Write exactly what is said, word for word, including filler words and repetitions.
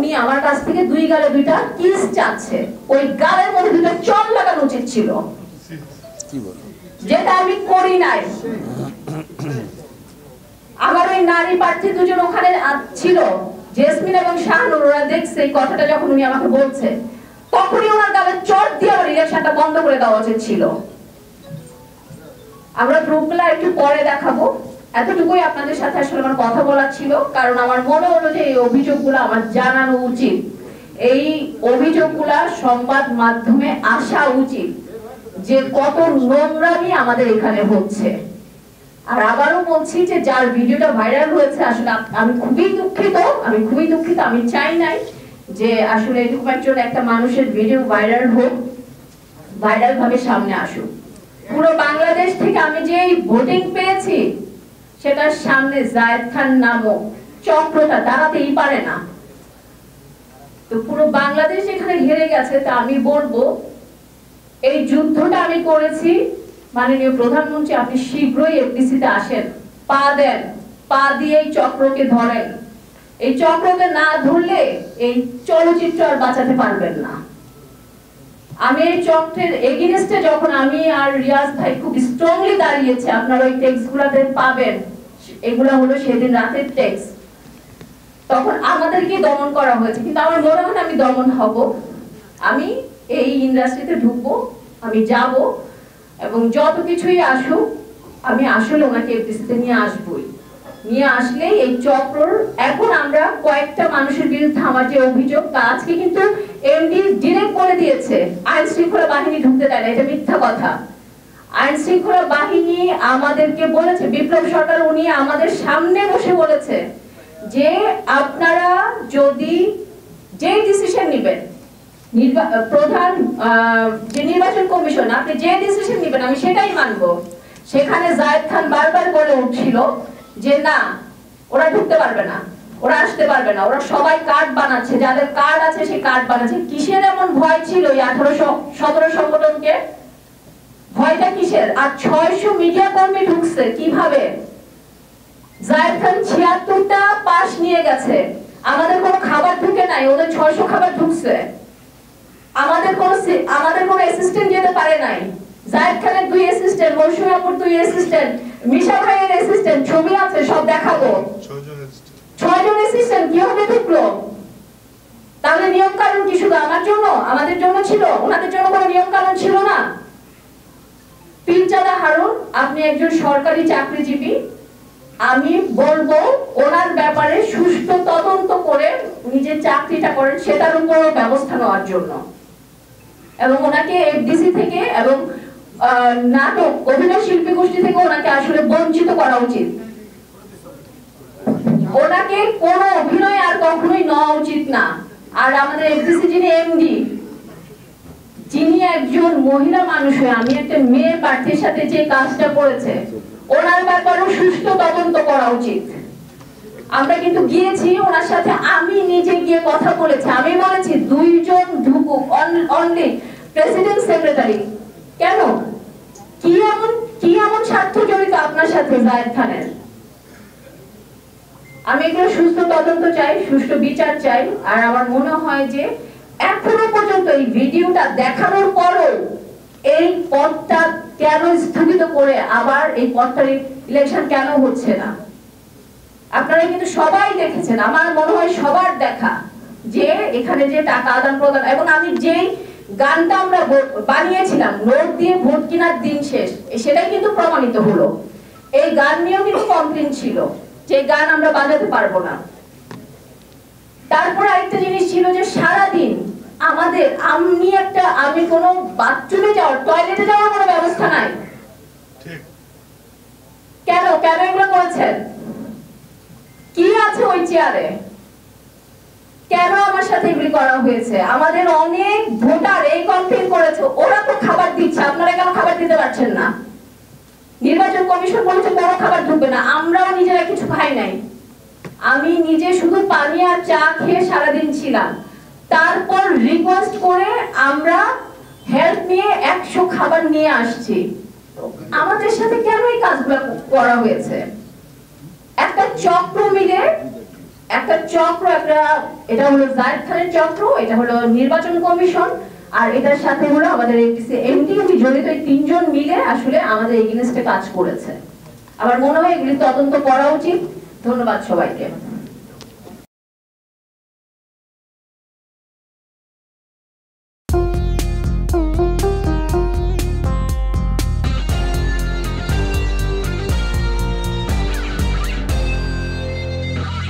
উনি আমার কাছ থেকে দুই গালে দুইটা কিস চাচ্ছে, ওই গালের মধ্যে দুইটা চল লাগানো উচিত ছিল, যেটা আমি করি নাই। আমার ওই নারী প্রার্থী দুজন ওখানে ছিল, জেসমিন এবং শাহনুর, ওরা দেখছে এই কথাটা যখন উনি আমাকে বলছে, তখনই ওনার গালে চট দিয়ে আমার ইলেকশনটা বন্ধ করে দেওয়া উচিত ছিল। আমরা প্রুফগুলো একটু পরে দেখাবো, এতটুকুই আপনাদের সাথে আসলে আমার কথা বলার ছিল, কারণ আমার মনে হলো যে এই অভিযোগগুলো আমার জানানো উচিত, এই অভিযোগগুলো সংবাদ মাধ্যমে আসা উচিত যে কত নোংরামি আমাদের এখানে হচ্ছে। আর আবারও বলছি যে যার ভিডিওটা ভাইরাল হয়েছে, আসলে আমি খুবই দুঃখিত, আমি খুবই দুঃখিত। আমি চাই নাই যে আসলে এরকম একজন একটা মানুষের ভিডিও ভাইরাল হোক, ভাইরাল ভাবে সামনে আসুক। পুরো বাংলাদেশ থেকে আমি যে ভোটিং পেয়েছি, সেটার সামনে জায়েদ খান নামক চক্রটা দাঁড়াতেই পারে না। তো পুরো বাংলাদেশ এখানে হেরে গেছে। তা আমি বলবো, এই যুদ্ধটা আমি করেছি, মাননীয় প্রধানমন্ত্রী আপনি শীঘ্রই এফডিসিতে আসেন, পা দেন, পা দিয়ে এই চক্রকে ধরেন। এই চক্রকে না ধরলে এই চলচ্চিত্র আর বাঁচাতে পারবেন না। আমি এই চক্রের এগেইনস্টে যখন আমি আর রিয়াজ ভাই খুব স্ট্রংলি দাঁড়িয়েছে, আপনারা ওই টেক্সটগুলোতে পাবেন, এগুলা হলো সেদিন রাতের টেক্সট, তখন আমাদেরকে দমন করা হয়েছে। কিন্তু আমার মনে হয় আমি দমন হব, আমি এই ইন্ডাস্ট্রিতে ঢুকবো, আমি যাব, এবং যত কিছুই আসুক আমি আসলে ওনাকে এফডিসিতে নিয়ে আসবই। নিয়ে আসলে এই চক্র, এখন আমরা কয়েকটা মানুষের বিরুদ্ধে আমার যে অভিযোগ, তা আজকে কিন্তু এমডি ডিরেক্ট করে দিয়েছে আইন শৃঙ্খলা বাহিনী ঢুকতে দেয় না, এটা মিথ্যা কথা। আইন শৃঙ্খলা বাহিনী আমাদেরকে বলেছে, বিপ্লব সরকার উনি আমাদের সামনে বসে বলেছে যে আপনারা যদি যে ডিসিশন নেবেন, প্রধান যে নির্বাচন কমিশন, আপনি যে ডিসিশন নেবেন আমি সেটাই মানবো। সেখানে জায়েদ খান বারবার বলে উঠছিল যে না, ওরা ঢুকতে পারবে না, ওরা আসতে পারবে না, ওরা সবাই কার্ড বানাচ্ছে, যাদের কার্ড আছে সেই কার্ড বানাচ্ছে। কিসের এমন ভয় ছিল এই আঠারোশো সতেরো সংগঠনকে? ভয়টা কিসের? আর ছয়শো মিডিয়া কর্মী ঢুকছে কিভাবে? জায়েদ খান ছিয়াত্তরটা পাস নিয়ে গেছে, আমাদের কোনো খাবার ঢুকে নাই, ওদের ছয়শো খাবার ঢুকছে। আমাদের কোনো আমাদের কোনো অ্যাসিস্ট্যান্ট যেতে পারে নাই। জায়েদ খানের দুই অ্যাসিস্ট্যান্ট, মৌসুমী আপুর দুই অ্যাসিস্ট্যান্ট, মিশা ভাইয়ের অ্যাসিস্ট্যান্ট, ছবি আছে সব দেখাবো, ছয়জন অ্যাসিস্ট্যান্ট কিভাবে ঢুকলো? তাহলে নিয়ম কানুন কি শুধু আমার জন্য, আমাদের জন্য ছিল? ওনাদের জন্য কোনো নিয়ম কানুন ছিল না? পিলচাদা হারুন, আপনি একজন সরকারি চাকরিজীবী, আমি বলবো ওনার ব্যাপারে সুষ্ঠু তদন্ত করে নিজের চাকরিটা করেন, সেটার উপর ব্যবস্থা নেওয়ার জন্য, এবং ওনাকে এফডিসি থেকে এবং নাটক অভিনয় শিল্পী গোষ্ঠী থেকে ওনাকে আসলে বঞ্চিত করা উচিত। ওনাকে কোনো অভিনয় আর কখনোই নেওয়া উচিত না। আর আমাদের এফডিসি যিনি এমডি, যিনি একজন মহিলা মানুষ হয়ে আমি একটা মেয়ে প্রার্থীর সাথে যে কাজটা করেছে, ওনার ব্যাপারেও সুষ্ঠু তদন্ত করা উচিত। আমরা কিন্তু গিয়েছি ওনার সাথে, আমি নিজে গিয়ে কথা বলেছি, আমি বলেছি দুইজন ঢুকুক, অনলি প্রেসিডেন্ট সেক্রেটারি। কেন? কি এমন কি এমন স্বার্থ জড়িত আপনার সাথে জায়েদ খানের? আমি এগুলো সুস্থ তদন্ত চাই, সুষ্ঠু বিচার চাই। আর আমার মনে হয় যে এখনো পর্যন্ত এই ভিডিওটা দেখানোর পরও এই পদটা কেন স্থগিত করে আবার এই পদটার ইলেকশন কেন হচ্ছে না? আপনারা কিন্তু সবাই দেখেছেন, আমার মনে হয় সবার দেখা, যে এখানে যে টাকা আদান প্রদান, এবং আমি যেই গানটা আমরা বানিয়েছিলাম নোট দিয়ে ভোট কেনার দিন শেষ, সেটাই কিন্তু প্রমাণিত হলো। এই গান নিয়েও কিন্তু কমপ্লেইন ছিল যে গান আমরা বাজাতে পারবো না। তারপর আরেকটা জিনিস ছিল যে সারাদিন আমাদের, আমি একটা আমি কোনো বাথরুমে যাওয়ার, টয়লেটে যাওয়ার কোনো ব্যবস্থা নাই। কেন কেন এগুলো করেছেন? কি আছে ওই চেয়ারে? কেন আমার সাথে এগুলি করা হয়েছে? আমাদের অনেক ভোটার এই কমপ্লেইন করেছে, ওরা তো খাবার দিচ্ছে, আপনারা কেন খাবার দিতে পারছেন না? নির্বাচন কমিশন বলেছে কোনো খাবার ঢুকবে না, আমরাও নিজেরা কিছু খাই নাই। আমি নিজে শুধু পানি আর চা খেয়ে সারাদিন ছিলাম। তারপর রিকোয়েস্ট করে আমরা হেল্প নিয়ে একশো খাবার নিয়ে আসছি। আমাদের সাথে কেন এই কাজগুলো করা হয়েছে? একটা চক্র মিলে একটা চক্র, একটা এটা হলো জায়েদ খানের চক্র, এটা হলো নির্বাচন কমিশন, আর এটার সাথে হলো আমাদের এনটিভি জড়িত এই তিনজন মিলে আসলে আমাদের এগেইনস্টে কাজ করেছে। আমার মনে হয় এগুলি তদন্ত করা উচিত। ধন্যবাদ সবাইকে।